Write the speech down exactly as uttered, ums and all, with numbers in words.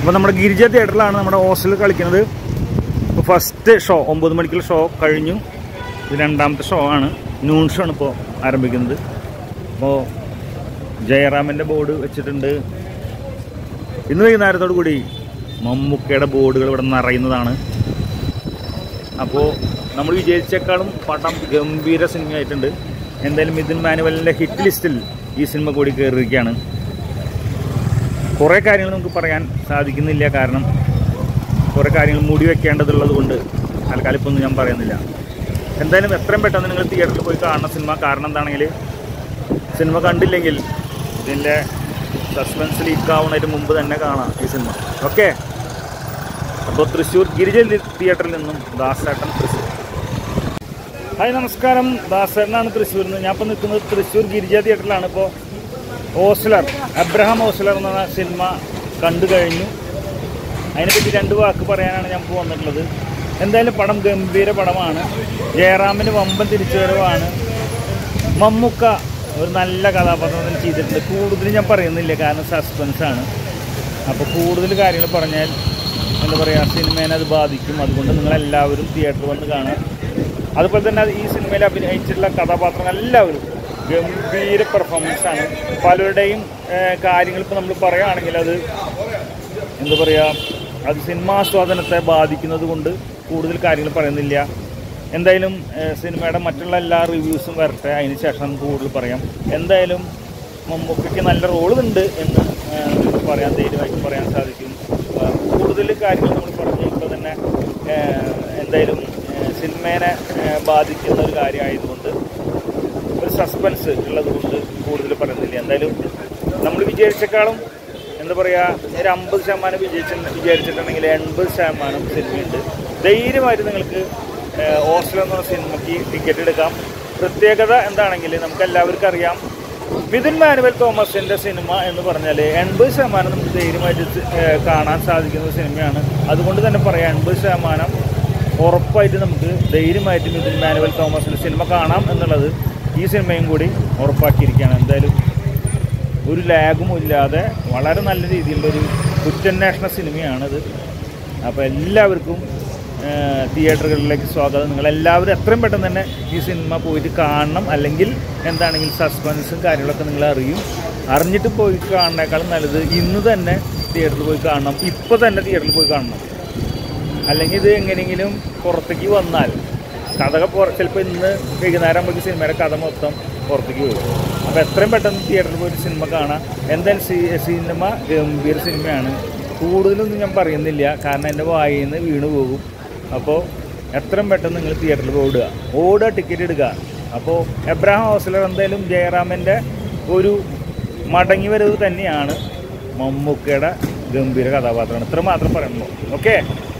അപ്പോൾ നമ്മുടെ ഗിരിജ തിയേറ്ററിലാണ് നമ്മുടെ ഹോസ്റ്റലിൽ കളിക്കുന്നത്. ഇപ്പോൾ ഫസ്റ്റ് ഷോ ഒമ്പത് മണിക്കുള്ള ഷോ കഴിഞ്ഞു. ഇത് രണ്ടാമത്തെ ഷോ ആണ്. നൂൺ ഷോ ആണ് ഇപ്പോൾ ആരംഭിക്കുന്നത്. അപ്പോൾ ജയറാമിൻ്റെ ബോർഡ് വെച്ചിട്ടുണ്ട്. ഇന്ന് വൈകുന്നേരത്തോടു കൂടി മമ്മൂക്കയുടെ ബോർഡുകൾ ഇവിടെ നിറയുന്നതാണ്. അപ്പോൾ നമ്മൾ വിജയിച്ചേക്കാളും പടം ഗംഭീര സിനിമയായിട്ടുണ്ട്. എന്തായാലും മിഥുൻ മാനുവലിൻ്റെ ഹിറ്റ് ലിസ്റ്റിൽ ഈ സിനിമ കൂടി കയറിയിരിക്കുകയാണ്. കുറേ കാര്യങ്ങൾ നമുക്ക് പറയാൻ സാധിക്കുന്നില്ല, കാരണം കുറേ കാര്യങ്ങൾ മൂടി വെക്കേണ്ടതുള്ളത് കൊണ്ട് തൽക്കാലം ഇപ്പോൾ ഒന്നും ഞാൻ പറയുന്നില്ല. എന്തായാലും എത്രയും പെട്ടെന്ന് നിങ്ങൾ തിയേറ്ററിൽ പോയി കാണുന്ന സിനിമ. കാരണം എന്താണെങ്കിൽ സിനിമ കണ്ടില്ലെങ്കിൽ ഇതിൻ്റെ സസ്പെൻസ് ലീക്കാവുന്നതിന് മുമ്പ് തന്നെ കാണാം ഈ സിനിമ. ഓക്കെ, അപ്പോൾ തൃശ്ശൂർ ഗിരിജ തിയേറ്ററിൽ നിന്നും ദാസേട്ടൻ തൃശ്ശൂർ. ഹായ്, നമസ്കാരം. ദാസേട്ടനാണ് തൃശ്ശൂരിൽ നിന്ന്. ഞാൻ ഇപ്പോൾ നിൽക്കുന്നത് തൃശ്ശൂർ ഗിരിജ തിയേറ്ററിലാണ്. ഇപ്പോൾ ഹോസ്റ്റലർ അബ്രഹാം ഹോസ്റ്റലർ എന്ന സിനിമ കണ്ടു കഴിഞ്ഞു. അതിനെപ്പറ്റി രണ്ട് വാക്ക് പറയാനാണ് ഞാൻ ഇപ്പോൾ വന്നിട്ടുള്ളത്. എന്തായാലും പടം ഗംഭീര പടമാണ്. ജയറാമിന് വമ്പൻ തിരിച്ചുവരവാണ്. മമ്മൂക്ക ഒരു നല്ല കഥാപാത്രം ചെയ്തിട്ടുണ്ട്. കൂടുതൽ ഞാൻ പറയുന്നില്ല, കാരണം സസ്പെൻസാണ്. അപ്പോൾ കൂടുതൽ കാര്യങ്ങൾ പറഞ്ഞാൽ എന്താ പറയുക, സിനിമേനെ അത് ബാധിക്കും. അതുകൊണ്ട് നിങ്ങളെല്ലാവരും തിയേറ്ററിൽ വന്ന് കാണാം. അതുപോലെ തന്നെ ഈ സിനിമയിൽ അഭിനയിച്ചിട്ടുള്ള കഥാപാത്രങ്ങൾ എല്ലാവരും ഗംഭീര പെർഫോമൻസാണ്. പലരുടെയും കാര്യങ്ങൾ ഇപ്പോൾ നമ്മൾ പറയുകയാണെങ്കിൽ അത് എന്താ പറയുക, അത് സിനിമാസ്വാദനത്തെ ബാധിക്കുന്നത് കൊണ്ട് കൂടുതൽ കാര്യങ്ങൾ പറയുന്നില്ല. എന്തായാലും സിനിമയുടെ മറ്റുള്ള എല്ലാ റിവ്യൂസും വരട്ടെ, അതിന് ശേഷം കൂടുതൽ പറയാം. എന്തായാലും മമ്മൂക്കയ്ക്ക് നല്ല റോളുണ്ട് എന്ന് പറയാൻ ധൈര്യമായിട്ട് പറയാൻ സാധിക്കും. കൂടുതൽ കാര്യങ്ങൾ നമ്മൾ പറഞ്ഞു ഇപ്പോൾ തന്നെ എന്തായാലും സിനിമേനെ ബാധിക്കുന്ന ഒരു കാര്യമായതുകൊണ്ട് ഒരു സസ്പെൻസ് ഉള്ളത് കൊണ്ട് കൂടുതൽ പറയുന്നില്ല. എന്തായാലും നമ്മൾ വിചാരിച്ചേക്കാളും എന്താ പറയുക, ഒരു അമ്പത് ശതമാനം വിജയിച്ച വിചാരിച്ചിട്ടുണ്ടെങ്കിൽ എൺപത് ശതമാനം സിനിമയുണ്ട്. ധൈര്യമായിട്ട് നിങ്ങൾക്ക് ഹോസ്റ്റൽ എന്ന് പറഞ്ഞ സിനിമയ്ക്ക് ടിക്കറ്റ് എടുക്കാം. പ്രത്യേകത എന്താണെങ്കിൽ നമുക്കെല്ലാവർക്കും അറിയാം, മിഥുൻ മാനുവൽ തോമസിൻ്റെ സിനിമ എന്ന് പറഞ്ഞാൽ എൺപത് ശതമാനം നമുക്ക് ധൈര്യമായിട്ട് കാണാൻ സാധിക്കുന്ന സിനിമയാണ്. അതുകൊണ്ട് തന്നെ പറയാം, എൺപത് ശതമാനം ഉറപ്പായിട്ട് നമുക്ക് ധൈര്യമായിട്ട് മിഥുൻ മാനുവൽ തോമസിൻ്റെ സിനിമ കാണാം എന്നുള്ളത് ഈ സിനിമയും കൂടി ഉറപ്പാക്കിയിരിക്കുകയാണ്. എന്തായാലും ഒരു ലാഗും ഇല്ലാതെ വളരെ നല്ല രീതിയിലുള്ളൊരു കുറ്റാന്വേഷണ സിനിമയാണിത്. അപ്പോൾ എല്ലാവർക്കും തിയേറ്ററുകളിലേക്ക് സ്വാഗതം. നിങ്ങളെല്ലാവരും എത്രയും പെട്ടെന്ന് തന്നെ ഈ സിനിമ പോയിട്ട് കാണണം. അല്ലെങ്കിൽ എന്താണെങ്കിലും സസ്പെൻസും കാര്യങ്ങളൊക്കെ നിങ്ങൾ അറിയും. അറിഞ്ഞിട്ട് പോയി കാണുന്നേക്കാളും നല്ലത് ഇന്ന് തന്നെ തിയേറ്ററിൽ പോയി കാണണം. ഇപ്പോൾ തന്നെ തിയേറ്ററിൽ പോയി കാണണം. അല്ലെങ്കിൽ ഇത് എങ്ങനെയെങ്കിലും പുറത്തേക്ക് വന്നാൽ കഥ ചിലപ്പോൾ ഇന്ന് വൈകുന്നേരം ആകുമ്പോൾ സിനിമയുടെ കഥ മൊത്തം പുറത്തേക്ക് പോകും. അപ്പോൾ എത്രയും പെട്ടെന്ന് തിയേറ്ററിൽ പോയിട്ട് സിനിമ കാണാം. എന്തായാലും സിനിമ ഗംഭീര സിനിമയാണ്. കൂടുതലൊന്നും ഞാൻ പറയുന്നില്ല, കാരണം എൻ്റെ വായിൽ നിന്ന് വീണ് പോകും. അപ്പോൾ എത്രയും പെട്ടെന്ന് നിങ്ങൾ തിയേറ്ററിൽ ഓടുക ഓടുക ടിക്കറ്റ് എടുക്കുക. അപ്പോൾ അബ്രഹാം ഹോസ്റ്റലർ എന്തായാലും ജയറാമിൻ്റെ ഒരു മടങ്ങി വരവ് തന്നെയാണ്. മമ്മൂക്കയുടെ ഗംഭീര കഥാപാത്രമാണ്. ഇത്ര മാത്രം പറയുമ്പോൾ ഓക്കെ.